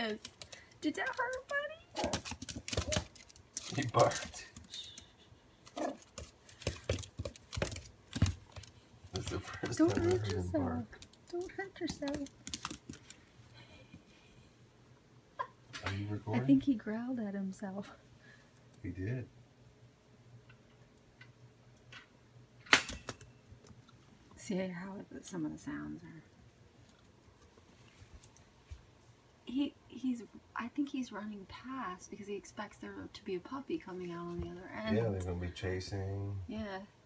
goodness. Did that hurt, buddy? He barked. That's the first Don't time I hurt heard him yourself. bark. Don't hurt yourself. Are you recording? I think he growled at himself. He did. See how some of the sounds are. I think he's running past because he expects there to be a puppy coming out on the other end. Yeah, they're gonna be chasing. Yeah.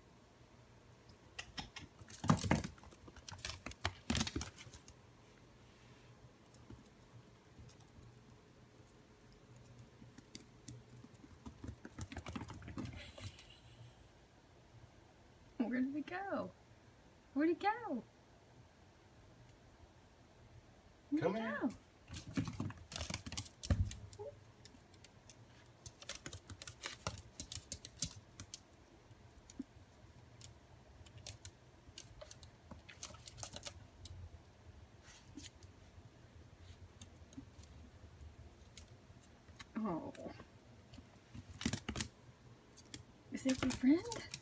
Where did it go? Where'd it go? Where'd Come it here. go? Oh. Is that your friend?